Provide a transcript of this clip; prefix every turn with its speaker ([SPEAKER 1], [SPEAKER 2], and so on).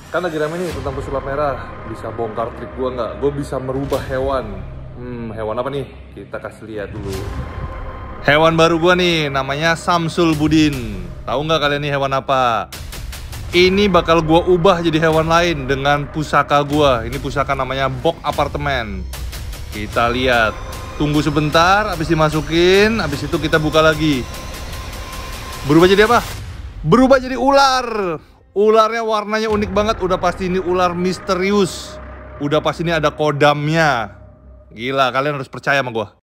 [SPEAKER 1] Kan lagi rame nih tentang pesulap merah. Bisa bongkar trik gua nggak? Gue bisa merubah hewan. Hewan apa nih? Kita kasih lihat dulu. Hewan baru gua nih, namanya Samsul Budin. Tahu nggak kalian nih hewan apa? Ini bakal gua ubah jadi hewan lain dengan pusaka gua. Ini pusaka namanya Box Apartemen. Kita lihat. Tunggu sebentar, habis dimasukin, habis itu kita buka lagi. Berubah jadi apa? Berubah jadi ular. Ularnya warnanya unik banget. Udah pasti ini ular misterius. Udah pasti ini ada kodamnya. Gila, kalian harus percaya sama gua.